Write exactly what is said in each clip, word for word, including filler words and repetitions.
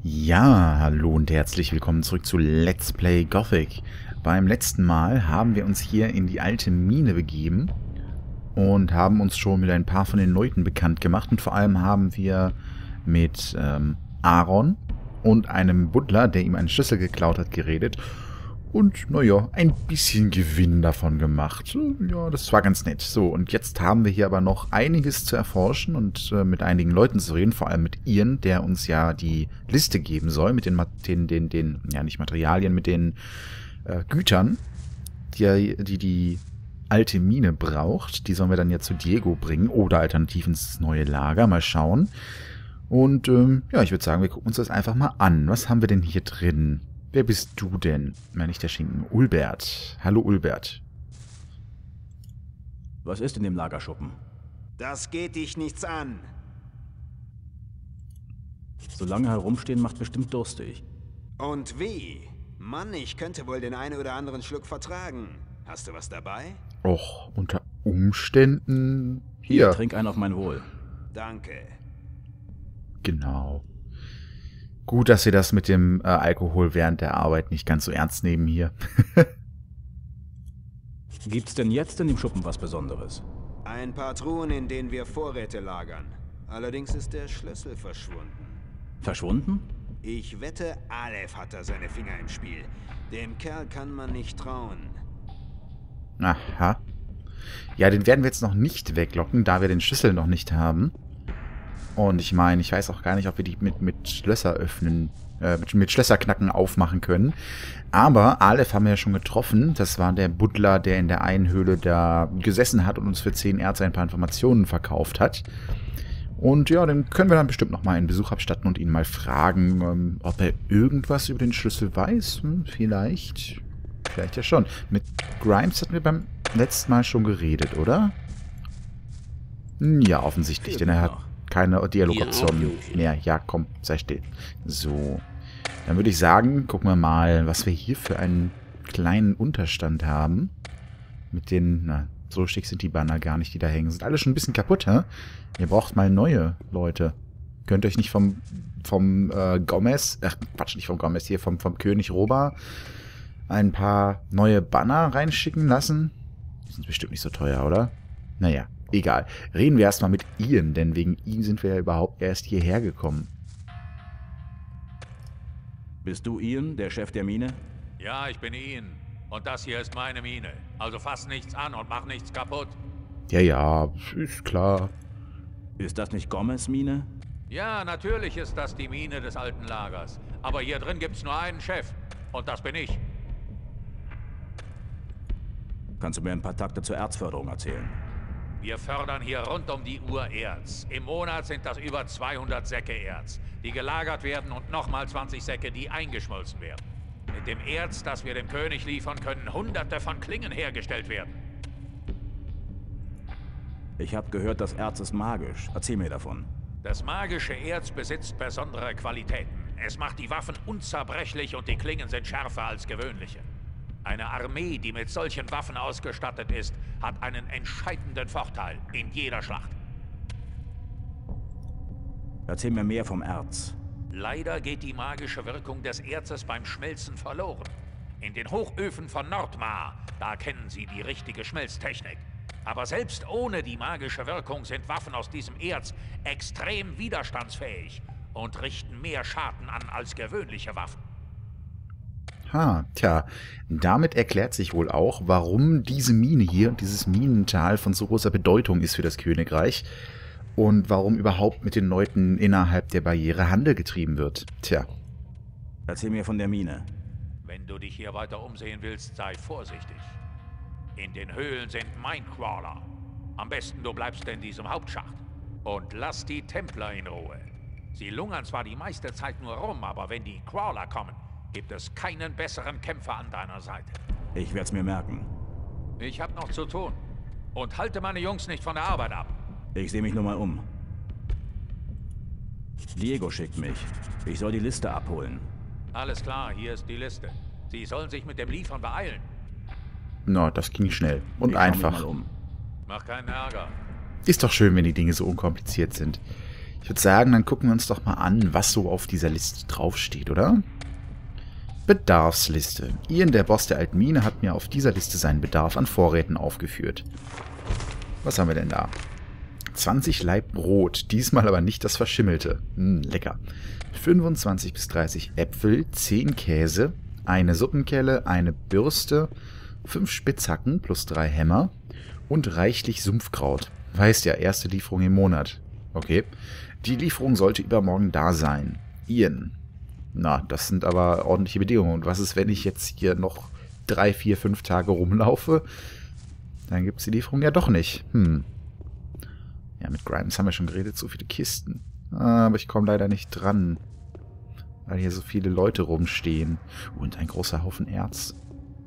Ja, hallo und herzlich willkommen zurück zu Let's Play Gothic. Beim letzten Mal haben wir uns hier in die alte Mine begeben und haben uns schon mit ein paar von den Leuten bekannt gemacht. Und vor allem haben wir mit ähm, Aaron und einem Butler, der ihm einen Schlüssel geklaut hat, geredet. Und, naja, ein bisschen Gewinn davon gemacht. Ja, das war ganz nett. So, und jetzt haben wir hier aber noch einiges zu erforschen und äh, mit einigen Leuten zu reden. Vor allem mit Ian, der uns ja die Liste geben soll mit den, den, den, den ja nicht Materialien, mit den äh, Gütern, die, die die alte Mine braucht. Die sollen wir dann ja zu Diego bringen oder alternativ ins neue Lager. Mal schauen. Und, ähm, ja, ich würde sagen, wir gucken uns das einfach mal an. Was haben wir denn hier drin? Wer bist du denn? Meine ich der Schinken. Ulbert. Hallo Ulbert. Was ist in dem Lagerschuppen? Das geht dich nichts an. So lange herumstehen macht bestimmt durstig. Und wie? Mann, ich könnte wohl den einen oder anderen Schluck vertragen. Hast du was dabei? Och, unter Umständen... Hier. Trink einen auf mein Wohl. Danke. Genau. Gut, dass wir das mit dem äh, Alkohol während der Arbeit nicht ganz so ernst nehmen hier. Gibt's denn jetzt in dem Schuppen was Besonderes? Ein paar Truhen, in denen wir Vorräte lagern. Allerdings ist der Schlüssel verschwunden. Verschwunden? Ich wette, Aleph hat da seine Finger im Spiel. Dem Kerl kann man nicht trauen. Aha. Ja, den werden wir jetzt noch nicht weglocken, da wir den Schlüssel noch nicht haben. Und ich meine, ich weiß auch gar nicht, ob wir die mit, mit Schlösser öffnen, äh, mit, mit Schlösserknacken aufmachen können. Aber Aleph haben wir ja schon getroffen. Das war der Butler, der in der einen Höhle da gesessen hat und uns für zehn Erze ein paar Informationen verkauft hat. Und ja, den können wir dann bestimmt nochmal einen Besuch abstatten und ihn mal fragen, ähm, ob er irgendwas über den Schlüssel weiß. Hm, vielleicht. Vielleicht ja schon. Mit Grimes hatten wir beim letzten Mal schon geredet, oder? Ja, offensichtlich, denn er hat keine Dialogoption mehr. Ja, komm, sei still. So. Dann würde ich sagen, gucken wir mal, was wir hier für einen kleinen Unterstand haben. Mit den, na, so schick sind die Banner gar nicht, die da hängen. Sind alle schon ein bisschen kaputt, hä? Ihr braucht mal neue Leute. Könnt euch nicht vom, vom äh, Gomez, ach Quatsch, nicht vom Gomez, hier vom, vom König Roba ein paar neue Banner reinschicken lassen? Die sind bestimmt nicht so teuer, oder? Naja. Egal. Reden wir erstmal mit Ian, denn wegen ihm sind wir ja überhaupt erst hierher gekommen. Bist du Ian, der Chef der Mine? Ja, ich bin Ian. Und das hier ist meine Mine. Also fass nichts an und mach nichts kaputt. Ja, ja, ist klar. Ist das nicht Gomez Mine? Ja, natürlich ist das die Mine des alten Lagers. Aber hier drin gibt's nur einen Chef. Und das bin ich. Kannst du mir ein paar Takte zur Erzförderung erzählen? Wir fördern hier rund um die Uhr Erz. Im Monat sind das über zweihundert Säcke Erz, die gelagert werden und nochmal zwanzig Säcke, die eingeschmolzen werden. Mit dem Erz, das wir dem König liefern, können hunderte von Klingen hergestellt werden. Ich habe gehört, das Erz ist magisch. Erzähl mir davon. Das magische Erz besitzt besondere Qualitäten. Es macht die Waffen unzerbrechlich und die Klingen sind schärfer als gewöhnliche. Eine Armee, die mit solchen Waffen ausgestattet ist, hat einen entscheidenden Vorteil in jeder Schlacht. Erzähl mir mehr vom Erz. Leider geht die magische Wirkung des Erzes beim Schmelzen verloren. In den Hochöfen von Nordmar, da kennen Sie die richtige Schmelztechnik. Aber selbst ohne die magische Wirkung sind Waffen aus diesem Erz extrem widerstandsfähig und richten mehr Schaden an als gewöhnliche Waffen. Ha, tja, damit erklärt sich wohl auch, warum diese Mine hier und dieses Minental von so großer Bedeutung ist für das Königreich und warum überhaupt mit den Leuten innerhalb der Barriere Handel getrieben wird. Tja. Erzähl mir von der Mine. Wenn du dich hier weiter umsehen willst, sei vorsichtig. In den Höhlen sind Minecrawler. Am besten du bleibst in diesem Hauptschacht. Und lass die Templer in Ruhe. Sie lungern zwar die meiste Zeit nur rum, aber wenn die Crawler kommen, gibt es keinen besseren Kämpfer an deiner Seite. Ich werde es mir merken. Ich habe noch zu tun. Und halte meine Jungs nicht von der Arbeit ab. Ich sehe mich nur mal um. Diego schickt mich. Ich soll die Liste abholen. Alles klar, hier ist die Liste. Sie sollen sich mit dem Liefern beeilen. Na, das ging schnell und Ich schau mich einfach. mal um. Mach keinen Ärger. Ist doch schön, wenn die Dinge so unkompliziert sind. Ich würde sagen, dann gucken wir uns doch mal an, was so auf dieser Liste draufsteht, oder? Bedarfsliste. Ian, der Boss der alten Mine, hat mir auf dieser Liste seinen Bedarf an Vorräten aufgeführt. Was haben wir denn da? zwanzig Laib Brot, diesmal aber nicht das verschimmelte. Hm, lecker. fünfundzwanzig bis dreißig Äpfel, zehn Käse, eine Suppenkelle, eine Bürste, fünf Spitzhacken plus drei Hämmer und reichlich Sumpfkraut. Weißt ja, erste Lieferung im Monat. Okay. Die Lieferung sollte übermorgen da sein. Ian. Na, das sind aber ordentliche Bedingungen. Und was ist, wenn ich jetzt hier noch drei, vier, fünf Tage rumlaufe? Dann gibt es die Lieferung ja doch nicht. Hm. Ja, mit Grimes haben wir schon geredet. So viele Kisten. Aber ich komme leider nicht dran. Weil hier so viele Leute rumstehen. Und ein großer Haufen Erz.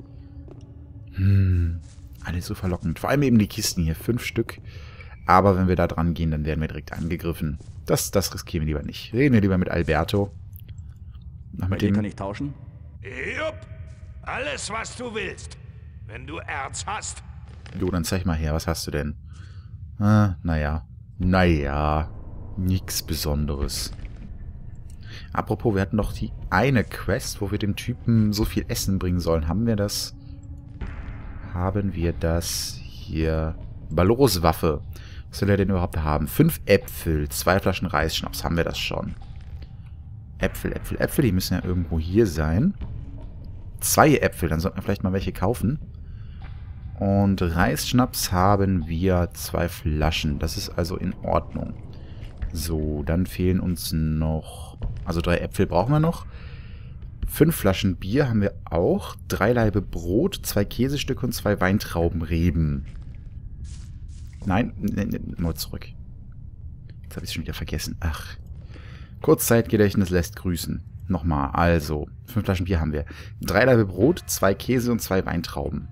Hm. Alles so verlockend. Vor allem eben die Kisten hier. Fünf Stück. Aber wenn wir da dran gehen, dann werden wir direkt angegriffen. Das, das riskieren wir lieber nicht. Reden wir lieber mit Alberto. Ach, mit Bei dir dem kann ich tauschen? Jupp. Alles, was du willst. Wenn du Erz hast. Jo, dann zeig mal her. Was hast du denn? Ah, naja. Naja. Nix Besonderes. Apropos, wir hatten doch die eine Quest, wo wir dem Typen so viel Essen bringen sollen. Haben wir das? Haben wir das hier? Baloros Waffe. Was soll er denn überhaupt haben? Fünf Äpfel, zwei Flaschen Reisschnaps. Haben wir das schon? Äpfel, Äpfel, Äpfel. Die müssen ja irgendwo hier sein. Zwei Äpfel. Dann sollten wir vielleicht mal welche kaufen. Und Reisschnaps haben wir zwei Flaschen. Das ist also in Ordnung. So, dann fehlen uns noch... Also drei Äpfel brauchen wir noch. Fünf Flaschen Bier haben wir auch. Drei Laibe Brot, zwei Käsestücke und zwei Weintraubenreben. Nein, ne, ne, nur zurück. Jetzt habe ich es schon wieder vergessen. Ach. Kurzzeitgedächtnis lässt grüßen. Nochmal, also. Fünf Flaschen Bier haben wir. Drei Laibe Brot, zwei Käse und zwei Weintrauben.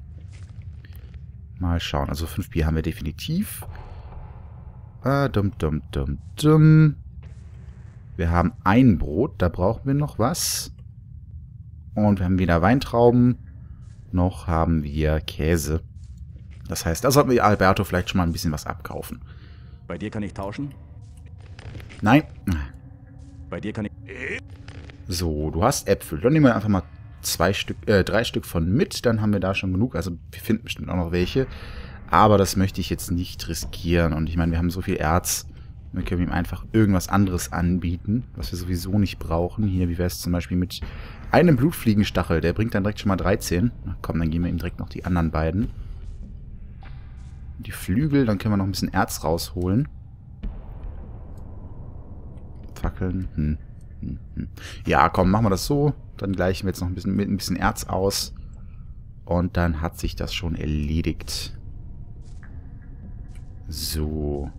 Mal schauen. Also fünf Bier haben wir definitiv. Ah, dumm, dumm, dumm, dumm. Wir haben ein Brot. Da brauchen wir noch was. Und wir haben wieder Weintrauben. Noch haben wir Käse. Das heißt, da sollten wir Alberto vielleicht schon mal ein bisschen was abkaufen. Bei dir kann ich tauschen? Nein. Bei dir kann ich... So, du hast Äpfel. Dann nehmen wir einfach mal zwei Stück, äh, drei Stück von mit. Dann haben wir da schon genug. Also wir finden bestimmt auch noch welche. Aber das möchte ich jetzt nicht riskieren. Und ich meine, wir haben so viel Erz. Wir können ihm einfach irgendwas anderes anbieten, was wir sowieso nicht brauchen. Hier, wie wäre es zum Beispiel mit einem Blutfliegenstachel. Der bringt dann direkt schon mal dreizehn. Na komm, dann geben wir ihm direkt noch die anderen beiden. Die Flügel, dann können wir noch ein bisschen Erz rausholen. Fackeln. Hm. Hm, hm. Ja, komm, machen wir das so. Dann gleichen wir jetzt noch ein bisschen mit ein bisschen Erz aus. Und dann hat sich das schon erledigt. So.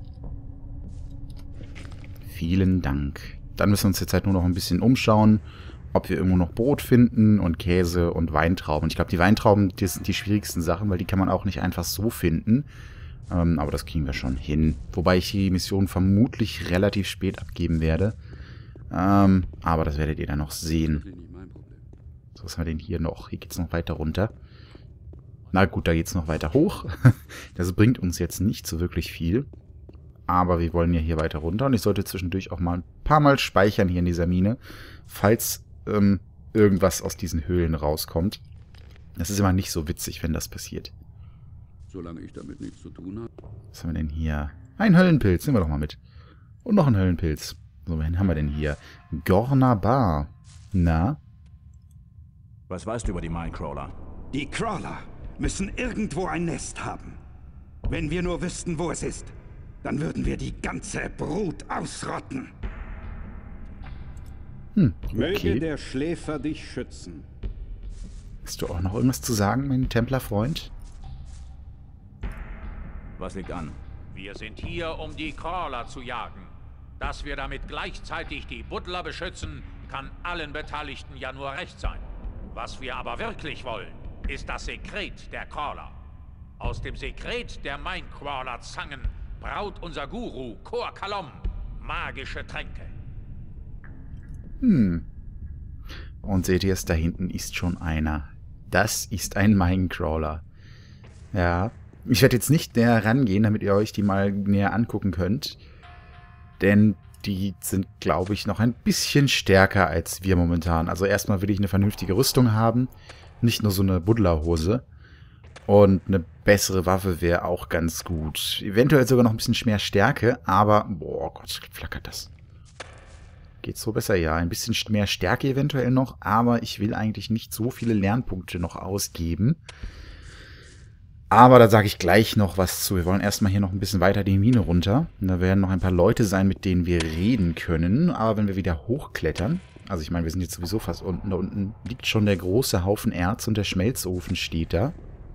Vielen Dank. Dann müssen wir uns jetzt halt nur noch ein bisschen umschauen, ob wir irgendwo noch Brot finden und Käse und Weintrauben. Ich glaube, die Weintrauben, das sind die schwierigsten Sachen, weil die kann man auch nicht einfach so finden. Ähm, aber das kriegen wir schon hin. Wobei ich die Mission vermutlich relativ spät abgeben werde. Ähm, aber das werdet ihr dann noch sehen. So, was haben wir denn hier noch? Hier geht es noch weiter runter. Na gut, da geht es noch weiter hoch. Das bringt uns jetzt nicht so wirklich viel. Aber wir wollen ja hier weiter runter. Und ich sollte zwischendurch auch mal ein paar Mal speichern hier in dieser Mine. Falls ähm, irgendwas aus diesen Höhlen rauskommt. Das ist immer nicht so witzig, wenn das passiert. Solange ich damit nichts zu tun habe. Was haben wir denn hier? Ein Höllenpilz, nehmen wir doch mal mit. Und noch ein Höllenpilz. So, wen haben wir denn hier? Gorna Bar. Na? Was weißt du über die Minecrawler? Die Crawler müssen irgendwo ein Nest haben. Wenn wir nur wüssten, wo es ist, dann würden wir die ganze Brut ausrotten. Hm, Möge okay. der Schläfer dich schützen. Hast du auch noch irgendwas zu sagen, mein Templerfreund? Was liegt an? Wir sind hier, um die Crawler zu jagen. Dass wir damit gleichzeitig die Buddler beschützen, kann allen Beteiligten ja nur recht sein. Was wir aber wirklich wollen, ist das Sekret der Crawler. Aus dem Sekret der Minecrawler-Zangen braut unser Guru Kor Kalom magische Tränke. Hm. Und seht ihr es, da hinten ist schon einer. Das ist ein Minecrawler. Ja. Ich werde jetzt nicht näher rangehen, damit ihr euch die mal näher angucken könnt. Denn die sind, glaube ich, noch ein bisschen stärker als wir momentan. Also erstmal will ich eine vernünftige Rüstung haben. Nicht nur so eine Buddlerhose. Und eine bessere Waffe wäre auch ganz gut. Eventuell sogar noch ein bisschen mehr Stärke, aber... Boah Gott, flackert das. Geht so besser? Ja, ein bisschen mehr Stärke eventuell noch, aber ich will eigentlich nicht so viele Lernpunkte noch ausgeben. Aber da sage ich gleich noch was zu. Wir wollen erstmal hier noch ein bisschen weiter die Mine runter. Und da werden noch ein paar Leute sein, mit denen wir reden können. Aber wenn wir wieder hochklettern, also ich meine, wir sind jetzt sowieso fast unten. Da unten liegt schon der große Haufen Erz und der Schmelzofen steht da.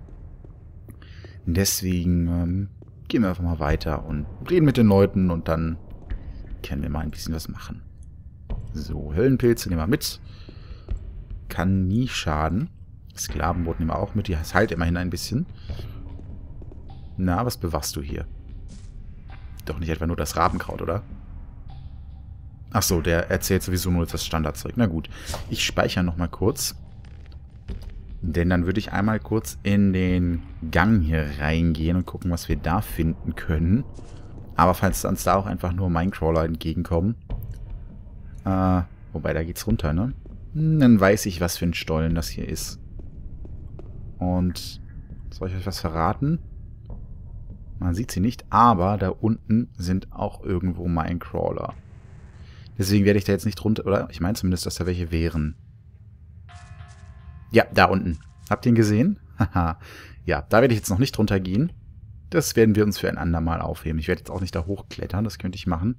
Deswegen ähm, gehen wir einfach mal weiter und reden mit den Leuten und dann können wir mal ein bisschen was machen. So, Höllenpilze nehmen wir mit. Kann nie schaden. Sklavenbrot nehmen wir auch mit. Die heilt immerhin ein bisschen. Na, was bewachst du hier? Doch nicht etwa nur das Rabenkraut, oder? Ach so, der erzählt sowieso nur das Standardzeug. Na gut, ich speichere nochmal kurz. Denn dann würde ich einmal kurz in den Gang hier reingehen und gucken, was wir da finden können. Aber falls uns da auch einfach nur Minecrawler entgegenkommen. Äh, wobei, da geht's runter, ne? Dann weiß ich, was für ein Stollen das hier ist. Und soll ich euch was verraten? Man sieht sie nicht, aber da unten sind auch irgendwo Minecrawler. Deswegen werde ich da jetzt nicht runter, oder? Ich meine zumindest, dass da welche wären. Ja, da unten. Habt ihr ihn gesehen? Haha. Ja, da werde ich jetzt noch nicht runter gehen. Das werden wir uns für ein andermal aufheben. Ich werde jetzt auch nicht da hochklettern, das könnte ich machen.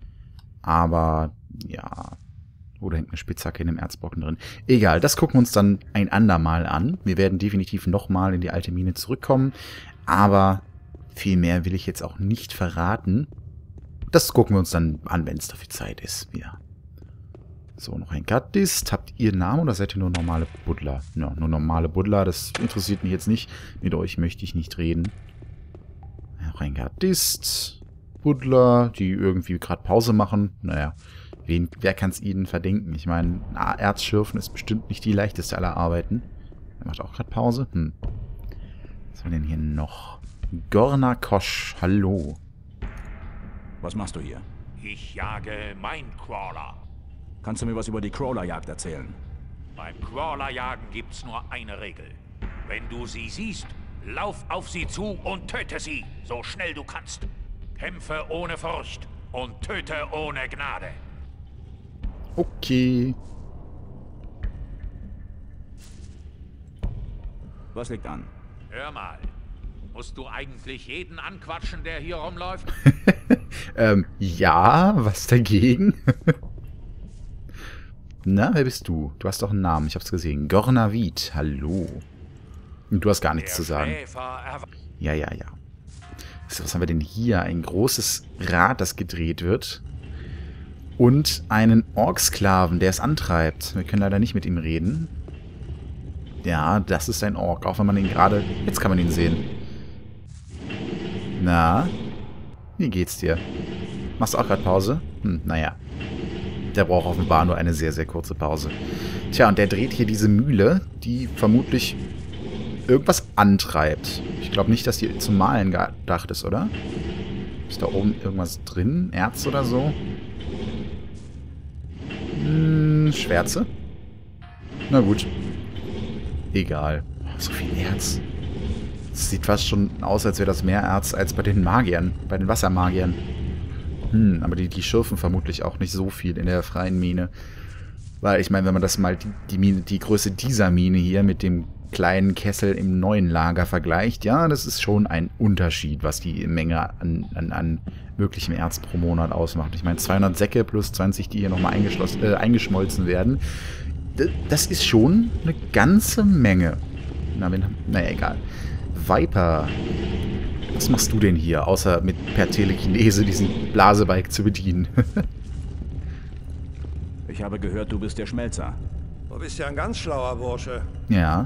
Aber, ja... Oder hängt eine Spitzhacke in dem Erzbrocken drin. Egal, das gucken wir uns dann ein andermal an. Wir werden definitiv nochmal in die alte Mine zurückkommen. Aber viel mehr will ich jetzt auch nicht verraten. Das gucken wir uns dann an, wenn es dafür Zeit ist. Ja. So, noch ein Gardist. Habt ihr Namen oder seid ihr nur normale Buddler? Ja, nur normale Buddler. Das interessiert mich jetzt nicht. Mit euch möchte ich nicht reden. Noch ein Gardist. Buddler, die irgendwie gerade Pause machen. Naja. Wen, wer kann es ihnen verdenken? Ich meine, Erzschürfen ist bestimmt nicht die leichteste aller Arbeiten. Er macht auch gerade Pause. Hm. Was haben wir denn hier noch? Gorna Kosch, hallo. Was machst du hier? Ich jage Minecrawler. Kannst du mir was über die Crawlerjagd erzählen? Beim Crawlerjagen gibt's nur eine Regel. Wenn du sie siehst, lauf auf sie zu und töte sie, so schnell du kannst. Kämpfe ohne Furcht und töte ohne Gnade. Okay. Was liegt an? Hör mal. Musst du eigentlich jeden anquatschen, der hier rumläuft? ähm, ja, was dagegen? Na, wer bist du? Du hast doch einen Namen, ich hab's gesehen. Gornavid, hallo. Und du hast gar nichts der zu sagen. Schäfer Ja, ja, ja. So, was haben wir denn hier? Ein großes Rad, das gedreht wird. Und einen Orksklaven, der es antreibt. Wir können leider nicht mit ihm reden. Ja, das ist ein Ork, auch wenn man ihn gerade... Jetzt kann man ihn sehen. Na? Wie geht's dir? Machst du auch gerade Pause? Hm, naja. Der braucht offenbar nur eine sehr, sehr kurze Pause. Tja, und der dreht hier diese Mühle, die vermutlich irgendwas antreibt. Ich glaube nicht, dass die zum Malen gedacht ist, oder? Ist da oben irgendwas drin? Erz oder so? Hm, Schwärze? Na gut. Egal. So viel Erz. Das sieht fast schon aus, als wäre das mehr Erz als bei den Magiern, bei den Wassermagiern. Hm, aber die, die schürfen vermutlich auch nicht so viel in der freien Mine. Weil, ich meine, wenn man das mal, die, die, Mine, die Größe dieser Mine hier mit dem kleinen Kessel im neuen Lager vergleicht, ja, das ist schon ein Unterschied, was die Menge an, an, an möglichem Erz pro Monat ausmacht. Ich meine, zweihundert Säcke plus zwanzig, die hier nochmal äh, eingeschmolzen werden, das ist schon eine ganze Menge. Na, wenn, naja, egal. Viper, was machst du denn hier, außer mit per Telekinese diesen Blasebalg zu bedienen? Ich habe gehört, du bist der Schmelzer. Du bist ja ein ganz schlauer Bursche. Ja.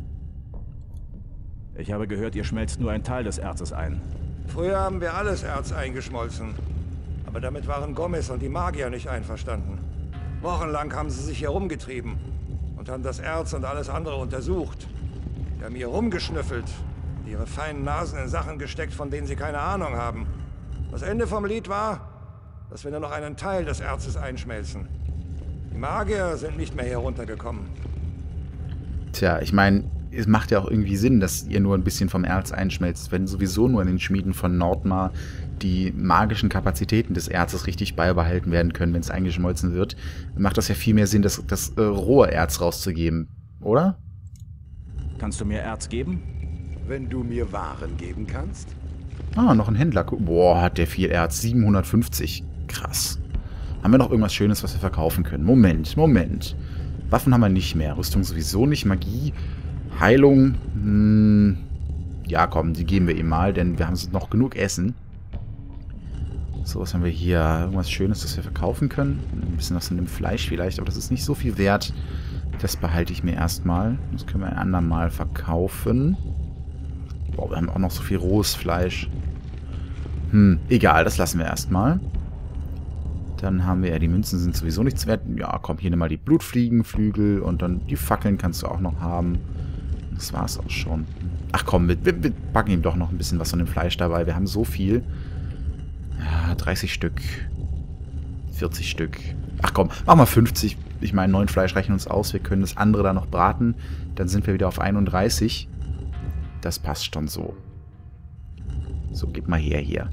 Ich habe gehört, ihr schmelzt nur einen Teil des Erzes ein. Früher haben wir alles Erz eingeschmolzen. Aber damit waren Gomez und die Magier nicht einverstanden. Wochenlang haben sie sich hier rumgetrieben und haben das Erz und alles andere untersucht. Die haben hier rumgeschnüffelt, ihre feinen Nasen in Sachen gesteckt, von denen sie keine Ahnung haben. Das Ende vom Lied war, dass wir nur noch einen Teil des Erzes einschmelzen. Die Magier sind nicht mehr hier runtergekommen. Tja, ich meine, es macht ja auch irgendwie Sinn, dass ihr nur ein bisschen vom Erz einschmelzt, wenn sowieso nur in den Schmieden von Nordmar die magischen Kapazitäten des Erzes richtig beibehalten werden können, wenn es eingeschmolzen wird. Macht das ja viel mehr Sinn, das, das äh, rohe Erz rauszugeben, oder? Kannst du mir Erz geben? Wenn du mir Waren geben kannst? Ah, noch ein Händler. Boah, hat der viel Erz. siebenhundertfünfzig. Krass. Haben wir noch irgendwas Schönes, was wir verkaufen können? Moment, Moment. Waffen haben wir nicht mehr. Rüstung sowieso nicht. Magie, Heilung. Hm, ja, komm, die geben wir ihm mal, denn wir haben noch genug Essen. So, was haben wir hier? Irgendwas Schönes, das wir verkaufen können. Ein bisschen was von dem Fleisch vielleicht, aber das ist nicht so viel wert. Das behalte ich mir erstmal. Das können wir ein andermal verkaufen. Boah, wir haben auch noch so viel rohes Fleisch. Hm, egal, das lassen wir erstmal. Dann haben wir ja, die Münzen sind sowieso nichts wert. Ja, komm, hier nimm mal die Blutfliegenflügel und dann die Fackeln kannst du auch noch haben. Das war's auch schon. Ach komm, wir, wir, wir packen ihm doch noch ein bisschen was von dem Fleisch dabei. Wir haben so viel. Ja, dreißig Stück. vierzig Stück. Ach komm, mach mal fünfzig. Ich meine, neun Fleisch reichen uns aus. Wir können das andere da noch braten. Dann sind wir wieder auf einunddreißig. Das passt schon so. So, gib mal her hier.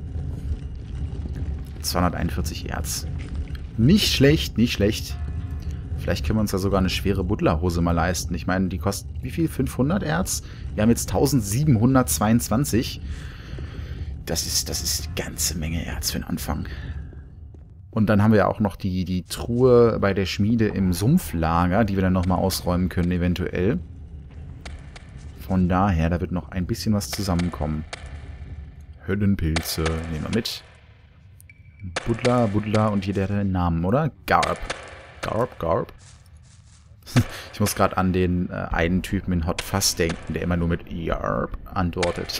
zweihunderteinundvierzig Erz. Nicht schlecht, nicht schlecht. Vielleicht können wir uns da sogar eine schwere Butlerhose mal leisten. Ich meine, die kostet wie viel? fünfhundert Erz? Wir haben jetzt eintausendsiebenhundertzweiundzwanzig. Das ist, das ist eine ganze Menge Erz für den Anfang. Und dann haben wir ja auch noch die, die Truhe bei der Schmiede im Sumpflager, die wir dann nochmal ausräumen können eventuell. Von daher, da wird noch ein bisschen was zusammenkommen. Höllenpilze nehmen wir mit. Buddler, Buddler und jeder hat einen Namen, oder? Garb. Garb, Garb. Ich muss gerade an den äh, einen Typen in Hot Fuzz denken, der immer nur mit Yarb antwortet.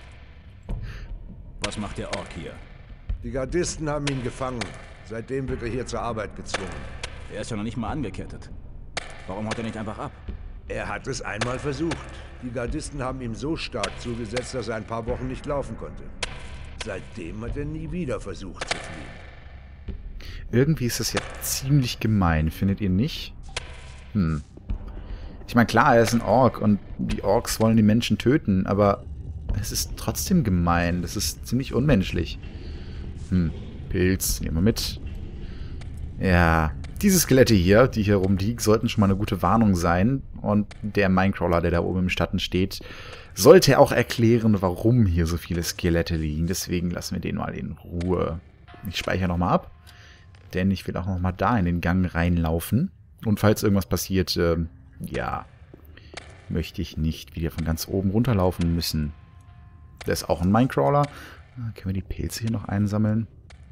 Was macht der Ork hier? Die Gardisten haben ihn gefangen. Seitdem wird er hier zur Arbeit gezwungen. Er ist ja noch nicht mal angekettet. Warum haut er nicht einfach ab? Er hat es einmal versucht. Die Gardisten haben ihm so stark zugesetzt, dass er ein paar Wochen nicht laufen konnte. Seitdem hat er nie wieder versucht zu fliehen. Irgendwie ist das ja ziemlich gemein, findet ihr nicht? Hm. Ich meine, klar, er ist ein Ork und die Orks wollen die Menschen töten, aber es ist trotzdem gemein. Das ist ziemlich unmenschlich. Hm. Pilz, nehmen wir mit. Ja, diese Skelette hier, die hier rumliegen, sollten schon mal eine gute Warnung sein. Und der Minecrawler, der da oben im Schatten steht, sollte auch erklären, warum hier so viele Skelette liegen. Deswegen lassen wir den mal in Ruhe. Ich speichere nochmal ab, denn ich will auch nochmal da in den Gang reinlaufen. Und falls irgendwas passiert, äh, ja, möchte ich nicht wieder von ganz oben runterlaufen müssen. Der ist auch ein Minecrawler. Können wir die Pilze hier noch einsammeln?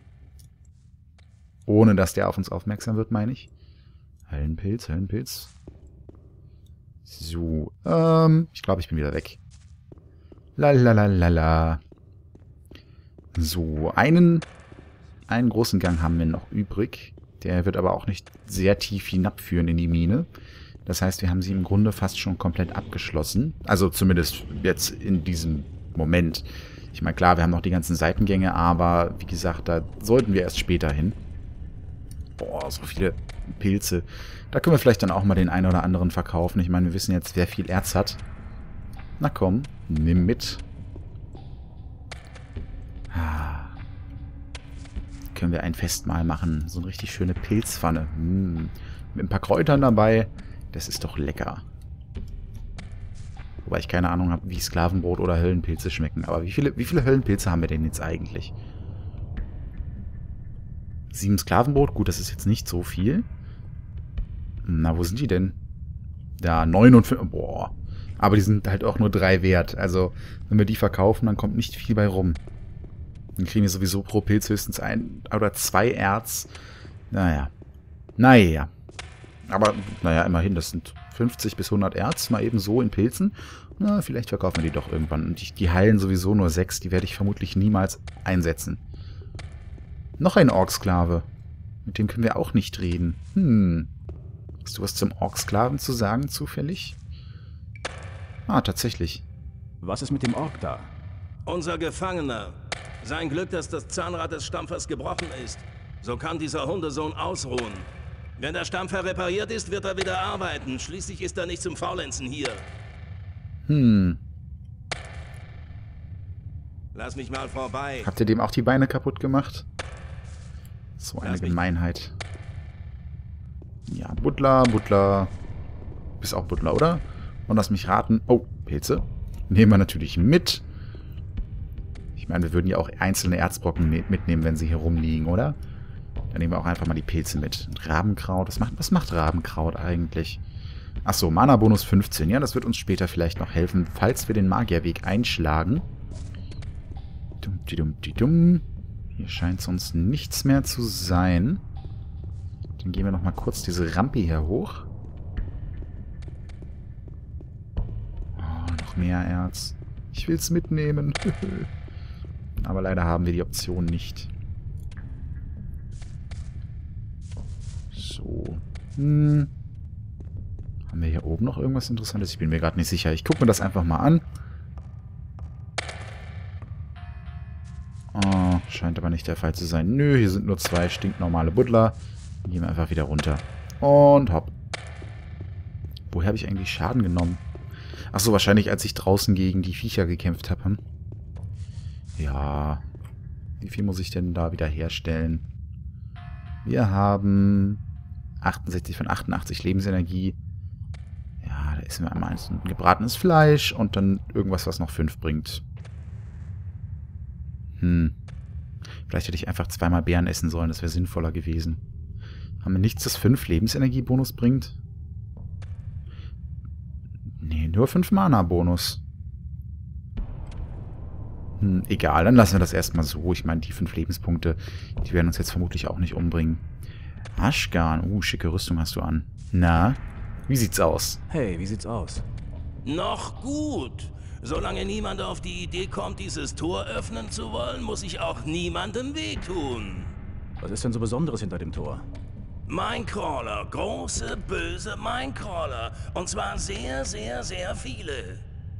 Ohne, dass der auf uns aufmerksam wird, meine ich. Höllenpilz, Höllenpilz. So, ähm, ich glaube, ich bin wieder weg. Lalalala. So, einen, einen großen Gang haben wir noch übrig. Der wird aber auch nicht sehr tief hinabführen in die Mine. Das heißt, wir haben sie im Grunde fast schon komplett abgeschlossen. Also zumindest jetzt in diesem Moment. Ich meine, klar, wir haben noch die ganzen Seitengänge, aber wie gesagt, da sollten wir erst später hin. Boah, so viele Pilze. Da können wir vielleicht dann auch mal den einen oder anderen verkaufen. Ich meine, wir wissen jetzt, wer viel Erz hat. Na komm, nimm mit. Ah. Können wir ein Festmahl machen. So eine richtig schöne Pilzpfanne. Hm. Mit ein paar Kräutern dabei. Das ist doch lecker. Wobei ich keine Ahnung habe, wie Sklavenbrot oder Höllenpilze schmecken. Aber wie viele, wie viele Höllenpilze haben wir denn jetzt eigentlich? Sieben Sklavenbrot. Gut, das ist jetzt nicht so viel. Na, wo sind die denn? Da, neun und fünf. Boah. Aber die sind halt auch nur drei wert. Also, wenn wir die verkaufen, dann kommt nicht viel bei rum. Dann kriegen wir sowieso pro Pilz höchstens ein oder zwei Erz. Naja. Naja. Aber, naja, immerhin, das sind fünfzig bis hundert Erz, mal eben so in Pilzen. Na, vielleicht verkaufen wir die doch irgendwann. Und die, die heilen sowieso nur sechs. Die werde ich vermutlich niemals einsetzen. Noch ein Orksklave. Mit dem können wir auch nicht reden. Hm. Hast du was zum Orksklaven zu sagen, zufällig? Ah, tatsächlich. Was ist mit dem Ork da? Unser Gefangener. Sein Glück, dass das Zahnrad des Stampfers gebrochen ist. So kann dieser Hundesohn ausruhen. Wenn der Stampfer repariert ist, wird er wieder arbeiten. Schließlich ist er nicht zum Faulenzen hier. Hm. Lass mich mal vorbei. Habt ihr dem auch die Beine kaputt gemacht? So eine Gemeinheit. Ja, Butler, Butler. Bist auch Butler, oder? Und lass mich raten. Oh, Pilze. Nehmen wir natürlich mit. Ich meine, wir würden ja auch einzelne Erzbrocken mitnehmen, wenn sie hier rumliegen, oder? Dann nehmen wir auch einfach mal die Pilze mit. Rabenkraut. Was macht, was macht Rabenkraut eigentlich? Achso, Mana-Bonus fünfzehn. Ja, das wird uns später vielleicht noch helfen, falls wir den Magierweg einschlagen. Dumm-di-dumm-di-dumm. Hier scheint sonst nichts mehr zu sein. Dann gehen wir nochmal kurz diese Rampe hier hoch. Oh, noch mehr Erz. Ich will es mitnehmen. Aber leider haben wir die Option nicht. So. Hm. Haben wir hier oben noch irgendwas Interessantes? Ich bin mir gerade nicht sicher. Ich gucke mir das einfach mal an. Oh, scheint aber nicht der Fall zu sein. Nö, hier sind nur zwei stinknormale Buddler. Gehen wir einfach wieder runter. Und hopp. Woher habe ich eigentlich Schaden genommen? Achso, wahrscheinlich als ich draußen gegen die Viecher gekämpft habe. Hm? Ja. Wie viel muss ich denn da wieder herstellen? Wir haben achtundsechzig von achtundachtzig Lebensenergie. Ja, da essen wir einmal ein gebratenes Fleisch und dann irgendwas, was noch fünf bringt. Hm. Vielleicht hätte ich einfach zweimal Beeren essen sollen, das wäre sinnvoller gewesen. Haben wir nichts, das fünf Lebensenergie-Bonus bringt? Nee, nur fünf Mana-Bonus. Hm, egal, dann lassen wir das erstmal so. Ich meine, die fünf Lebenspunkte, die werden uns jetzt vermutlich auch nicht umbringen. Ashgarn, uh, schicke Rüstung hast du an. Na, wie sieht's aus? Hey, wie sieht's aus? Noch gut. Solange niemand auf die Idee kommt, dieses Tor öffnen zu wollen, muss ich auch niemandem wehtun. Was ist denn so Besonderes hinter dem Tor? Minecrawler, große, böse Minecrawler. Und zwar sehr, sehr, sehr viele.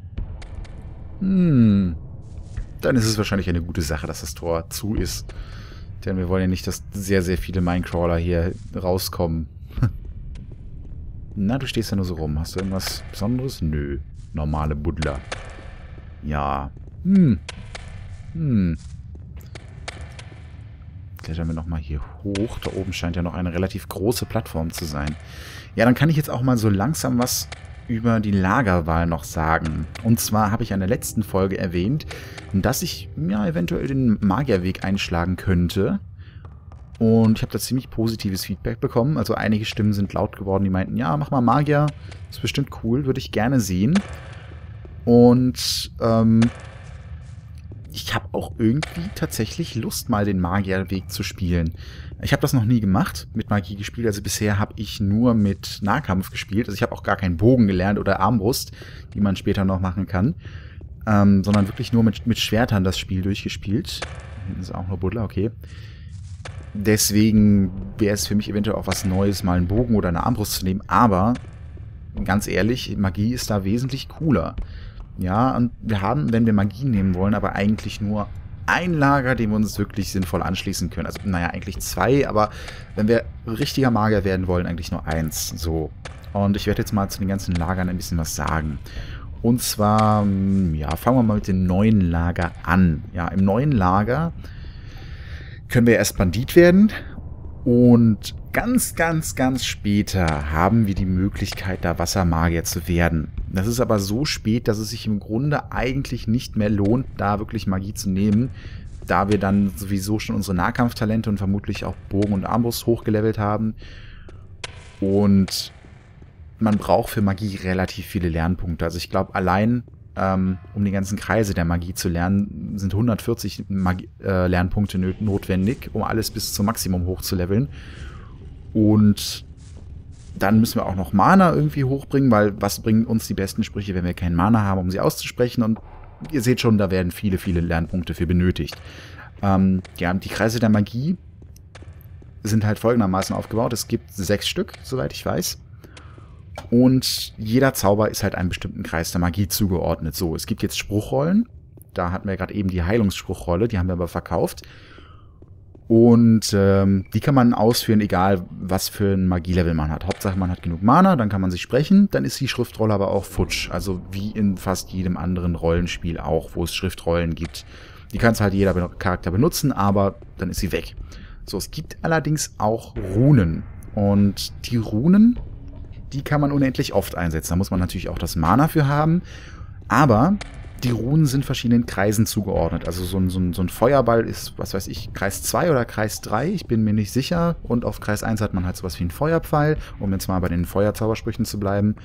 Hm. Dann ist es wahrscheinlich eine gute Sache, dass das Tor zu ist. Denn wir wollen ja nicht, dass sehr, sehr viele Minecrawler hier rauskommen. Na, du stehst ja nur so rum. Hast du irgendwas Besonderes? Nö. Normale Buddler. Ja. Hm. Hm. Klettern wir nochmal hier hoch. Da oben scheint ja noch eine relativ große Plattform zu sein. Ja, dann kann ich jetzt auch mal so langsam was über die Lagerwahl noch sagen. Und zwar habe ich in der letzten Folge erwähnt, dass ich ja eventuell den Magierweg einschlagen könnte. Und ich habe da ziemlich positives Feedback bekommen. Also einige Stimmen sind laut geworden, die meinten, ja, mach mal Magier. Ist bestimmt cool, würde ich gerne sehen. Und ähm, ich habe auch irgendwie tatsächlich Lust, mal den Magierweg zu spielen. Ich habe das noch nie gemacht, mit Magie gespielt. Also bisher habe ich nur mit Nahkampf gespielt. Also ich habe auch gar keinen Bogen gelernt oder Armbrust, die man später noch machen kann. Ähm, sondern wirklich nur mit, mit Schwertern das Spiel durchgespielt. Hinten ist auch nur Buddler, okay. Deswegen wäre es für mich eventuell auch was Neues, mal einen Bogen oder eine Armbrust zu nehmen. Aber, ganz ehrlich, Magie ist da wesentlich cooler. Ja, und wir haben, wenn wir Magie nehmen wollen, aber eigentlich nur ein Lager, dem wir uns wirklich sinnvoll anschließen können. Also, naja, eigentlich zwei, aber wenn wir richtiger Magier werden wollen, eigentlich nur eins. So. Und ich werde jetzt mal zu den ganzen Lagern ein bisschen was sagen. Und zwar, ja, fangen wir mal mit dem neuen Lager an. Ja, im neuen Lager können wir erst Bandit werden und ganz, ganz, ganz später haben wir die Möglichkeit, da Wassermagier zu werden. Das ist aber so spät, dass es sich im Grunde eigentlich nicht mehr lohnt, da wirklich Magie zu nehmen, da wir dann sowieso schon unsere Nahkampftalente und vermutlich auch Bogen und Armbrust hochgelevelt haben. Und man braucht für Magie relativ viele Lernpunkte. Also ich glaube, allein ähm, um die ganzen Kreise der Magie zu lernen, sind hundertvierzig Magie, äh, Lernpunkte notwendig, um alles bis zum Maximum hochzuleveln. Und dann müssen wir auch noch Mana irgendwie hochbringen, weil was bringen uns die besten Sprüche, wenn wir keinen Mana haben, um sie auszusprechen? Und ihr seht schon, da werden viele, viele Lernpunkte für benötigt. Ähm, ja, die Kreise der Magie sind halt folgendermaßen aufgebaut. Es gibt sechs Stück, soweit ich weiß. Und jeder Zauber ist halt einem bestimmten Kreis der Magie zugeordnet. So, es gibt jetzt Spruchrollen. Da hatten wir gerade eben die Heilungsspruchrolle, die haben wir aber verkauft. Und ähm, die kann man ausführen, egal was für ein Magielevel man hat. Hauptsache man hat genug Mana, dann kann man sich sprechen, dann ist die Schriftrolle aber auch futsch. Also wie in fast jedem anderen Rollenspiel auch, wo es Schriftrollen gibt. Die kann es halt jeder Charakter benutzen, aber dann ist sie weg. So, es gibt allerdings auch Runen. Und die Runen, die kann man unendlich oft einsetzen. Da muss man natürlich auch das Mana für haben. Aber die Runen sind verschiedenen Kreisen zugeordnet. Also so ein, so ein, so ein Feuerball ist, was weiß ich, Kreis zwei oder Kreis drei. Ich bin mir nicht sicher. Und auf Kreis eins hat man halt sowas wie einen Feuerpfeil, um jetzt mal bei den Feuerzaubersprüchen zu bleiben.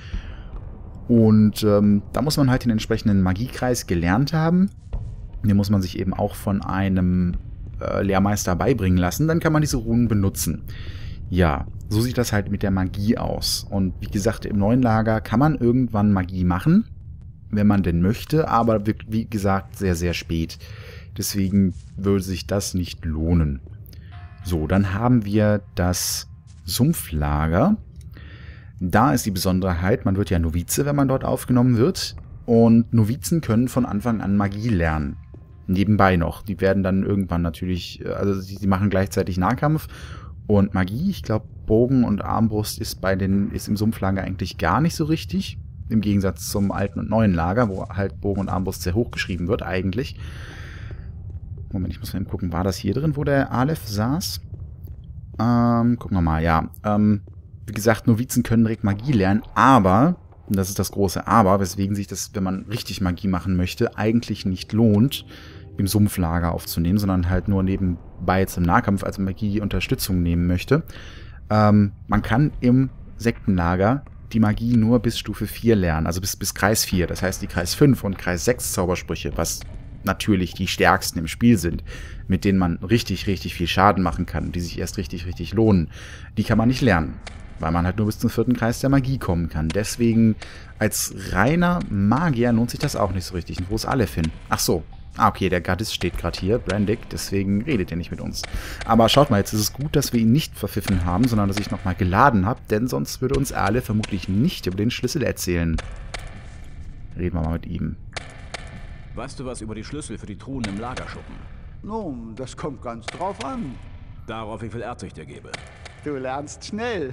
Und ähm, da muss man halt den entsprechenden Magiekreis gelernt haben. Den muss man sich eben auch von einem äh, Lehrmeister beibringen lassen. Dann kann man diese Runen benutzen. Ja, so sieht das halt mit der Magie aus. Und wie gesagt, im neuen Lager kann man irgendwann Magie machen, wenn man denn möchte, aber wie gesagt, sehr, sehr spät. Deswegen würde sich das nicht lohnen. So, dann haben wir das Sumpflager. Da ist die Besonderheit, man wird ja Novize, wenn man dort aufgenommen wird. Und Novizen können von Anfang an Magie lernen. Nebenbei noch. Die werden dann irgendwann natürlich, also sie machen gleichzeitig Nahkampf und Magie. Ich glaube, Bogen und Armbrust ist bei den, ist im Sumpflager eigentlich gar nicht so richtig. Im Gegensatz zum alten und neuen Lager, wo halt Bogen und Armbrust sehr hoch geschrieben wird eigentlich. Moment, ich muss mal eben gucken, war das hier drin, wo der Aleph saß? Ähm, gucken wir mal, ja. Ähm, wie gesagt, Novizen können direkt Magie lernen, aber, und das ist das große Aber, weswegen sich das, wenn man richtig Magie machen möchte, eigentlich nicht lohnt, im Sumpflager aufzunehmen, sondern halt nur nebenbei jetzt im Nahkampf als Magie-Unterstützung nehmen möchte. Ähm, man kann im Sektenlager die Magie nur bis Stufe vier lernen, also bis, bis Kreis vier. Das heißt, die Kreis fünf und Kreis sechs Zaubersprüche, was natürlich die stärksten im Spiel sind, mit denen man richtig, richtig viel Schaden machen kann, die sich erst richtig, richtig lohnen, die kann man nicht lernen, weil man halt nur bis zum vierten Kreis der Magie kommen kann. Deswegen, als reiner Magier lohnt sich das auch nicht so richtig. Und wo ist Aleph hin? Ach so. Ah, okay, der Gardist steht gerade hier, Brandick, deswegen redet er nicht mit uns. Aber schaut mal, jetzt ist es gut, dass wir ihn nicht verpfiffen haben, sondern dass ich nochmal geladen habe, denn sonst würde uns Aleph vermutlich nicht über den Schlüssel erzählen. Reden wir mal mit ihm. Weißt du was über die Schlüssel für die Truhen im Lagerschuppen? Nun, das kommt ganz drauf an. Darauf, wie viel Erz ich dir gebe. Du lernst schnell.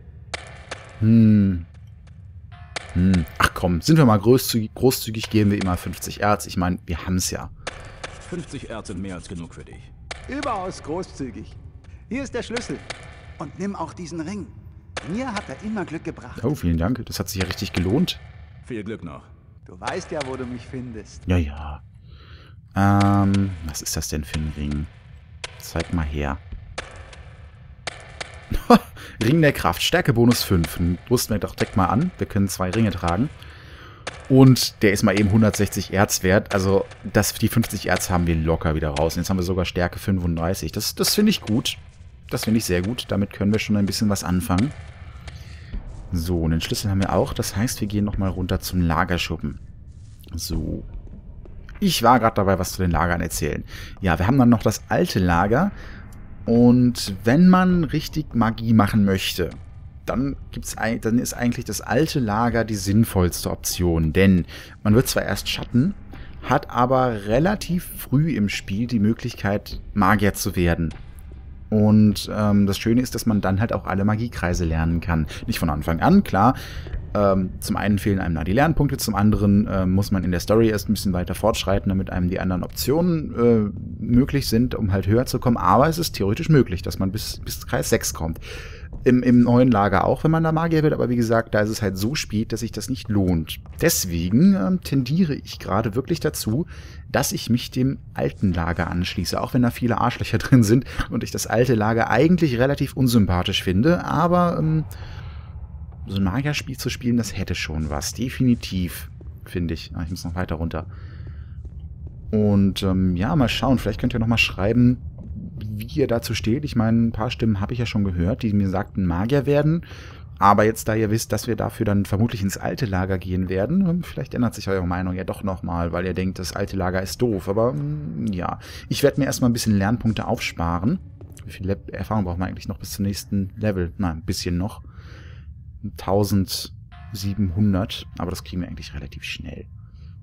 Hm. Hm. Ach komm, sind wir mal großzügig, großzügig geben wir immer fünfzig Erz. Ich meine, wir haben es ja. fünfzig Erz sind mehr als genug für dich. Überaus großzügig. Hier ist der Schlüssel. Und nimm auch diesen Ring. Mir hat er immer Glück gebracht. Oh, vielen Dank. Das hat sich ja richtig gelohnt. Viel Glück noch. Du weißt ja, wo du mich findest. Ja, ja. Ähm, was ist das denn für ein Ring? Zeig mal her. Ring der Kraft, Stärke Bonus fünf. Rüsten wir doch direkt mal an. Wir können zwei Ringe tragen. Und der ist mal eben hundertsechzig Erz wert. Also das, die fünfzig Erz haben wir locker wieder raus. Und jetzt haben wir sogar Stärke fünfunddreißig. Das, das finde ich gut. Das finde ich sehr gut. Damit können wir schon ein bisschen was anfangen. So, und den Schlüssel haben wir auch. Das heißt, wir gehen nochmal runter zum Lagerschuppen. So. Ich war gerade dabei, was zu den Lagern erzählen. Ja, wir haben dann noch das alte Lager. Und wenn man richtig Magie machen möchte, dann, gibt's, dann ist eigentlich das alte Lager die sinnvollste Option. Denn man wird zwar erst Schatten, hat aber relativ früh im Spiel die Möglichkeit, Magier zu werden. Und ähm, das Schöne ist, dass man dann halt auch alle Magiekreise lernen kann. Nicht von Anfang an, klar. Ähm, zum einen fehlen einem da die Lernpunkte, zum anderen äh, muss man in der Story erst ein bisschen weiter fortschreiten, damit einem die anderen Optionen äh, möglich sind, um halt höher zu kommen. Aber es ist theoretisch möglich, dass man bis, bis Kreis sechs kommt. Im, Im neuen Lager auch, wenn man da Magier wird, aber wie gesagt, da ist es halt so spät, dass sich das nicht lohnt. Deswegen ähm, tendiere ich gerade wirklich dazu, dass ich mich dem alten Lager anschließe, auch wenn da viele Arschlöcher drin sind und ich das alte Lager eigentlich relativ unsympathisch finde, aber ähm, so ein Magierspiel zu spielen, das hätte schon was, definitiv, finde ich. Ah, ich muss noch weiter runter. Und ähm, ja, mal schauen, vielleicht könnt ihr noch mal schreiben, wie ihr dazu steht. Ich meine, ein paar Stimmen habe ich ja schon gehört, die mir sagten, Magier werden. Aber jetzt, da ihr wisst, dass wir dafür dann vermutlich ins alte Lager gehen werden, vielleicht ändert sich eure Meinung ja doch nochmal, weil ihr denkt, das alte Lager ist doof. Aber ja, ich werde mir erstmal ein bisschen Lernpunkte aufsparen. Wie viel Erfahrung braucht man eigentlich noch bis zum nächsten Level? Nein, ein bisschen noch. eintausendsiebenhundert, aber das kriegen wir eigentlich relativ schnell.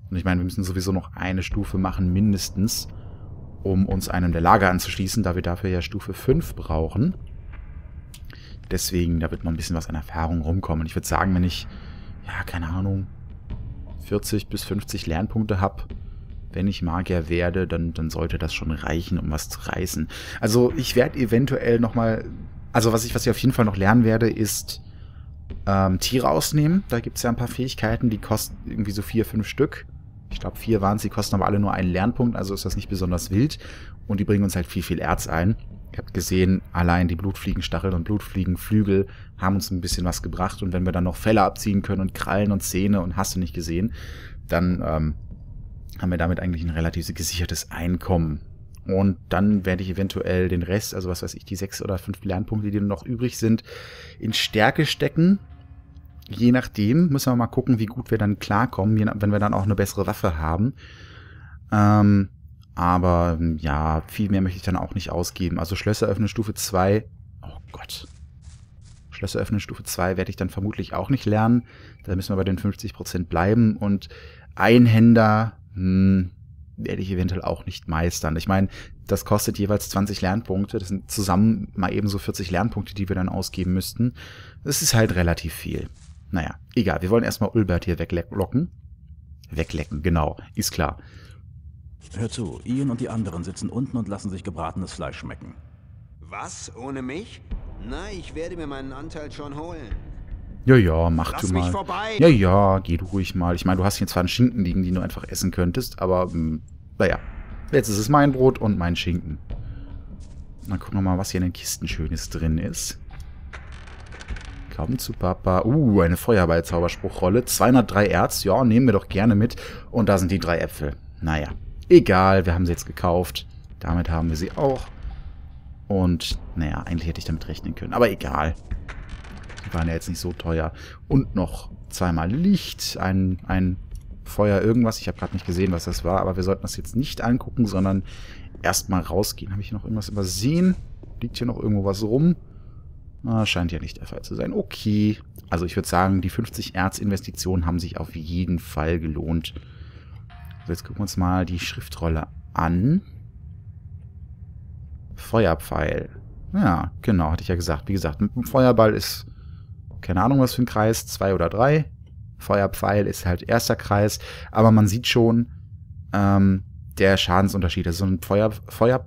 Und ich meine, wir müssen sowieso noch eine Stufe machen, mindestens, um uns einem der Lager anzuschließen, da wir dafür ja Stufe fünf brauchen. Deswegen, da wird noch ein bisschen was an Erfahrung rumkommen. Und ich würde sagen, wenn ich, ja, keine Ahnung, vierzig bis fünfzig Lernpunkte habe, wenn ich Magier werde, dann, dann sollte das schon reichen, um was zu reißen. Also ich werde eventuell nochmal, also was ich, was ich auf jeden Fall noch lernen werde, ist ähm, Tiere ausnehmen. Da gibt es ja ein paar Fähigkeiten, die kosten irgendwie so vier, fünf Stück. Ich glaube, vier waren es, die kosten aber alle nur einen Lernpunkt, also ist das nicht besonders wild. Und die bringen uns halt viel, viel Erz ein. Ihr habt gesehen, allein die Blutfliegenstachel und Blutfliegenflügel haben uns ein bisschen was gebracht. Und wenn wir dann noch Felle abziehen können und Krallen und Zähne und hast du nicht gesehen, dann ähm, haben wir damit eigentlich ein relativ gesichertes Einkommen. Und dann werde ich eventuell den Rest, also was weiß ich, die sechs oder fünf Lernpunkte, die noch übrig sind, in Stärke stecken. Je nachdem müssen wir mal gucken, wie gut wir dann klarkommen, wenn wir dann auch eine bessere Waffe haben. Ähm, aber ja, viel mehr möchte ich dann auch nicht ausgeben. Also Schlösser öffnen Stufe zwei. Oh Gott. Schlösser öffnen Stufe zwei werde ich dann vermutlich auch nicht lernen. Da müssen wir bei den fünfzig Prozent bleiben. Und Einhänder hm, werde ich eventuell auch nicht meistern. Ich meine, das kostet jeweils zwanzig Lernpunkte. Das sind zusammen mal eben so vierzig Lernpunkte, die wir dann ausgeben müssten. Das ist halt relativ viel. Naja, egal. Wir wollen erstmal Ulbert hier weglocken. Weglecken, genau. Ist klar. Hör zu, Ian und die anderen sitzen unten und lassen sich gebratenes Fleisch schmecken. Was? Ohne mich? Na, ich werde mir meinen Anteil schon holen. Ja, ja, mach Lass du mal. mich vorbei. Ja, ja, geh du ruhig mal. Ich meine, du hast hier zwar einen Schinken liegen, den du einfach essen könntest, aber, mh, naja. Jetzt ist es mein Brot und mein Schinken. Dann gucken wir mal, was hier in den Kisten Schönes drin ist. Komm zu Papa. Uh, eine Feuerball-Zauberspruchrolle. zweihundertdrei Erz. Ja, nehmen wir doch gerne mit. Und da sind die drei Äpfel. Naja, egal. Wir haben sie jetzt gekauft. Damit haben wir sie auch. Und, naja, eigentlich hätte ich damit rechnen können. Aber egal. Die waren ja jetzt nicht so teuer. Und noch zweimal Licht. Ein, ein Feuer irgendwas. Ich habe gerade nicht gesehen, was das war. Aber wir sollten das jetzt nicht angucken, sondern erstmal rausgehen. Habe ich noch irgendwas übersehen? Liegt hier noch irgendwo was rum? Ah, scheint ja nicht der Fall zu sein. Okay. Also ich würde sagen, die fünfzig Erz-Investitionen haben sich auf jeden Fall gelohnt. So, jetzt gucken wir uns mal die Schriftrolle an. Feuerpfeil. Ja, genau, hatte ich ja gesagt. Wie gesagt, mit dem Feuerball ist keine Ahnung, was für ein Kreis, zwei oder drei. Feuerpfeil ist halt erster Kreis. Aber man sieht schon ähm, der Schadensunterschied. Also so ein Feuer... Feuer...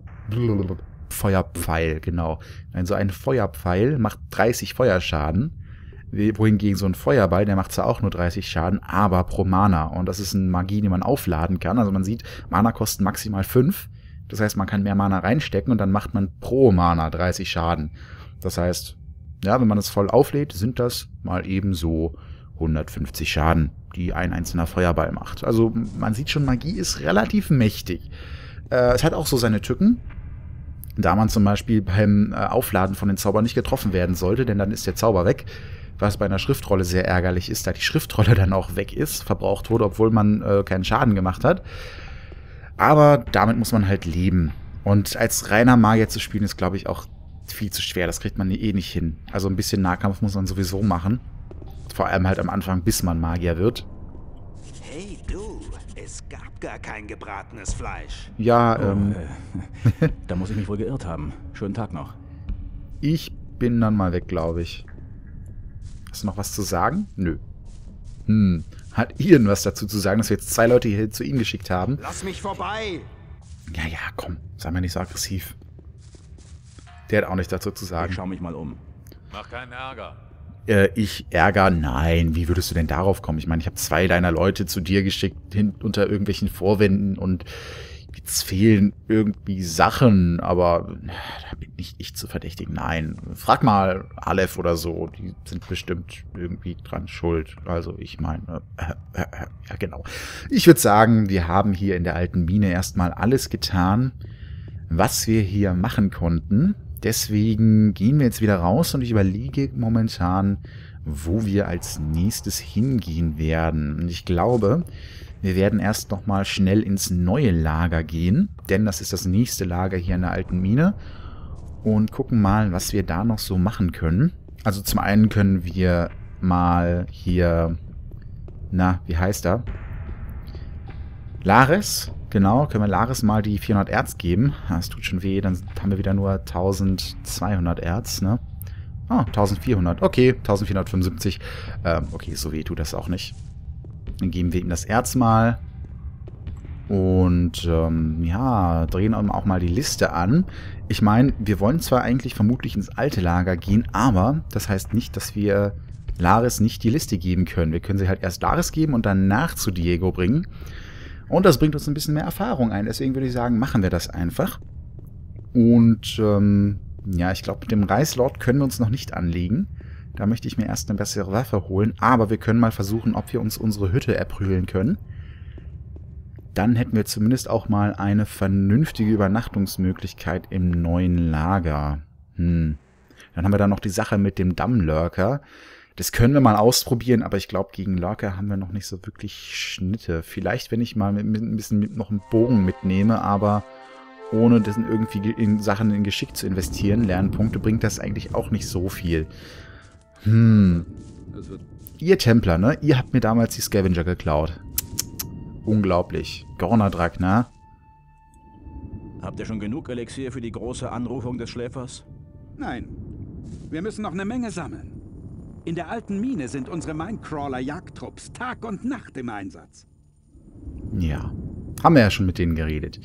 Feuerpfeil, genau. Also ein Feuerpfeil macht dreißig Feuerschaden, wohingegen so ein Feuerball, der macht zwar auch nur dreißig Schaden, aber pro Mana. Und das ist eine Magie, die man aufladen kann. Also man sieht, Mana kosten maximal fünf. Das heißt, man kann mehr Mana reinstecken und dann macht man pro Mana dreißig Schaden. Das heißt, ja, wenn man es voll auflädt, sind das mal eben so hundertfünfzig Schaden, die ein einzelner Feuerball macht. Also man sieht schon, Magie ist relativ mächtig. Äh, es hat auch so seine Tücken. Da man zum Beispiel beim äh, Aufladen von den Zaubern nicht getroffen werden sollte, denn dann ist der Zauber weg. Was bei einer Schriftrolle sehr ärgerlich ist, da die Schriftrolle dann auch weg ist, verbraucht wurde, obwohl man äh, keinen Schaden gemacht hat. Aber damit muss man halt leben. Und als reiner Magier zu spielen, ist, glaube ich, auch viel zu schwer. Das kriegt man eh nicht hin. Also ein bisschen Nahkampf muss man sowieso machen. Vor allem halt am Anfang, bis man Magier wird. Hey du, es gab gar kein gebratenes Fleisch. Ja, oh, ähm... Äh, da muss ich mich wohl geirrt haben. Schönen Tag noch. Ich bin dann mal weg, glaube ich. Hast du noch was zu sagen? Nö. Hm. Hat Ian was dazu zu sagen, dass wir jetzt zwei Leute hier zu ihm geschickt haben? Lass mich vorbei! Ja, ja, komm. Sei mal nicht so aggressiv. Der hat auch nichts dazu zu sagen. Ich schau mich mal um. Mach keinen Ärger. Äh, ich Ärger? Nein. Wie würdest du denn darauf kommen? Ich meine, ich habe zwei deiner Leute zu dir geschickt, hin, unter irgendwelchen Vorwänden und jetzt fehlen irgendwie Sachen, aber da bin nicht ich zu verdächtigen. Nein. Frag mal Aleph oder so. Die sind bestimmt irgendwie dran schuld. Also ich meine, äh, äh, äh, ja genau. Ich würde sagen, wir haben hier in der alten Mine erstmal alles getan, was wir hier machen konnten. Deswegen gehen wir jetzt wieder raus und ich überlege momentan, wo wir als nächstes hingehen werden. Und ich glaube, wir werden erst nochmal schnell ins neue Lager gehen, denn das ist das nächste Lager hier in der alten Mine. Und gucken mal, was wir da noch so machen können. Also zum einen können wir mal hier, na, wie heißt er? Laris, genau, können wir Laris mal die vierhundert Erz geben. Das tut schon weh, dann haben wir wieder nur eintausendzweihundert Erz, ne? Ah, eintausendvierhundert, okay, eintausendvierhundertfünfundsiebzig. Ähm, okay, so weh tut das auch nicht. Dann geben wir ihm das Erz mal. Und, ähm, ja, drehen auch mal die Liste an. Ich meine, wir wollen zwar eigentlich vermutlich ins alte Lager gehen, aber das heißt nicht, dass wir Laris nicht die Liste geben können. Wir können sie halt erst Laris geben und danach zu Diego bringen. Und das bringt uns ein bisschen mehr Erfahrung ein. Deswegen würde ich sagen, machen wir das einfach. Und, ähm, ja, ich glaube, mit dem Reislord können wir uns noch nicht anlegen. Da möchte ich mir erst eine bessere Waffe holen. Aber wir können mal versuchen, ob wir uns unsere Hütte erprügeln können. Dann hätten wir zumindest auch mal eine vernünftige Übernachtungsmöglichkeit im neuen Lager. Hm. Dann haben wir da noch die Sache mit dem Dammlurker. Das können wir mal ausprobieren, aber ich glaube, gegen Lurker haben wir noch nicht so wirklich Schnitte. Vielleicht, wenn ich mal mit, mit ein bisschen mit noch einen Bogen mitnehme, aber ohne das irgendwie in Sachen in Geschick zu investieren, Lernpunkte, bringt das eigentlich auch nicht so viel. Hm. Ihr Templer, ne? Ihr habt mir damals die Scavenger geklaut. Unglaublich. Gornadrak, ne? Habt ihr schon genug Elixier für die große Anrufung des Schläfers? Nein. Wir müssen noch eine Menge sammeln. In der alten Mine sind unsere Minecrawler-Jagdtrupps Tag und Nacht im Einsatz. Ja. Haben wir ja schon mit denen geredet.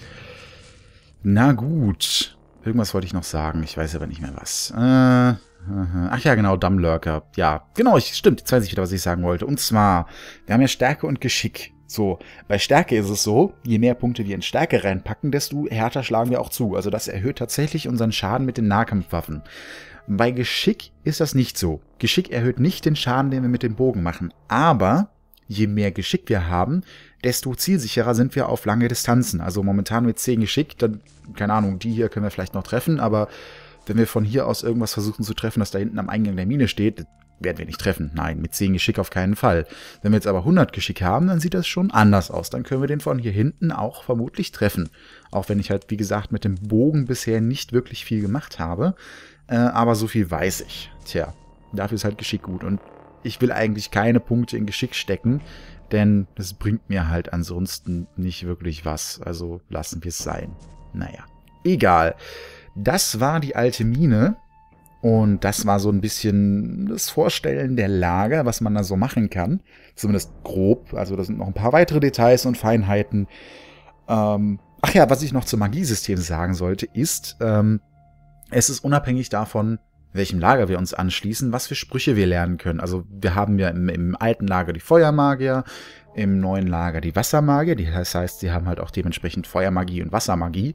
Na gut. Irgendwas wollte ich noch sagen. Ich weiß aber nicht mehr was. Äh, ach ja, genau. Dammlurker. Ja, genau. Ich, stimmt. Jetzt weiß ich wieder, was ich sagen wollte. Und zwar, wir haben ja Stärke und Geschick. So, bei Stärke ist es so, je mehr Punkte wir in Stärke reinpacken, desto härter schlagen wir auch zu. Also das erhöht tatsächlich unseren Schaden mit den Nahkampfwaffen. Bei Geschick ist das nicht so. Geschick erhöht nicht den Schaden, den wir mit dem Bogen machen. Aber je mehr Geschick wir haben, desto zielsicherer sind wir auf lange Distanzen. Also momentan mit zehn Geschick, dann, keine Ahnung, die hier können wir vielleicht noch treffen, aber wenn wir von hier aus irgendwas versuchen zu treffen, das da hinten am Eingang der Mine steht, werden wir nicht treffen. Nein, mit zehn Geschick auf keinen Fall. Wenn wir jetzt aber hundert Geschick haben, dann sieht das schon anders aus. Dann können wir den von hier hinten auch vermutlich treffen. Auch wenn ich halt, wie gesagt, mit dem Bogen bisher nicht wirklich viel gemacht habe. Äh, aber so viel weiß ich. Tja, dafür ist halt Geschick gut. Und ich will eigentlich keine Punkte in Geschick stecken, denn das bringt mir halt ansonsten nicht wirklich was. Also lassen wir es sein. Naja, egal. Das war die alte Mine. Und das war so ein bisschen das Vorstellen der Lager, was man da so machen kann. Zumindest grob. Also da sind noch ein paar weitere Details und Feinheiten. Ähm, ach ja, was ich noch zum Magiesystem sagen sollte, ist, ähm, es ist unabhängig davon, welchem Lager wir uns anschließen, was für Sprüche wir lernen können. Also wir haben ja im, im alten Lager die Feuermagier, im neuen Lager die Wassermagier. Das heißt, sie haben halt auch dementsprechend Feuermagie und Wassermagie.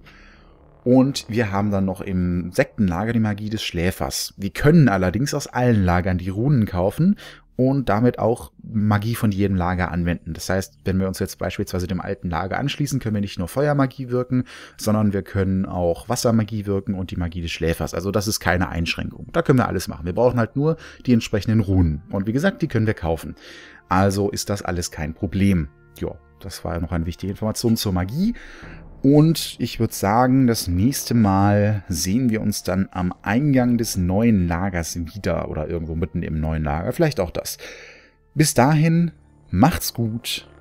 Und wir haben dann noch im Sektenlager die Magie des Schläfers. Wir können allerdings aus allen Lagern die Runen kaufen und damit auch Magie von jedem Lager anwenden. Das heißt, wenn wir uns jetzt beispielsweise dem alten Lager anschließen, können wir nicht nur Feuermagie wirken, sondern wir können auch Wassermagie wirken und die Magie des Schläfers. Also das ist keine Einschränkung. Da können wir alles machen. Wir brauchen halt nur die entsprechenden Runen. Und wie gesagt, die können wir kaufen. Also ist das alles kein Problem. Ja, das war ja noch eine wichtige Information zur Magie. Und ich würde sagen, das nächste Mal sehen wir uns dann am Eingang des neuen Lagers wieder oder irgendwo mitten im neuen Lager. Vielleicht auch das. Bis dahin, macht's gut